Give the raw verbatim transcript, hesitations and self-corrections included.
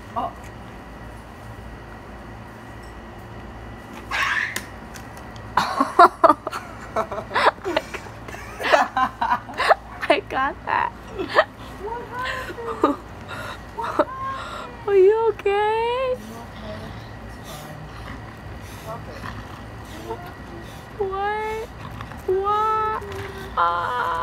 Oh. I got that. What happened? What happened? Are you okay? Are you okay? It's fine. Stop it. What? What? Ah.